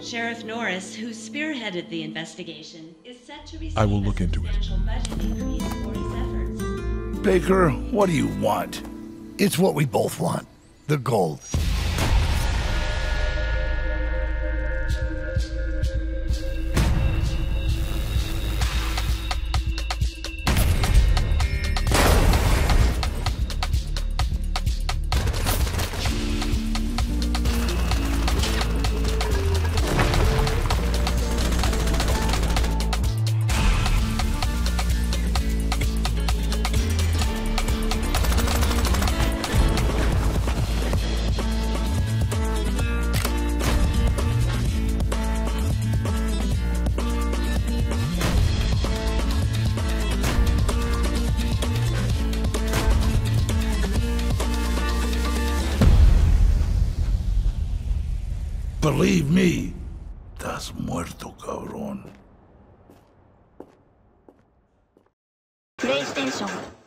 Sheriff Norris, who spearheaded the investigation, is set to receive I will look into it. substantial budget increase for his efforts. Baker, what do you want? It's what we both want. The gold. Believe me, estás muerto, cabrón. PlayStation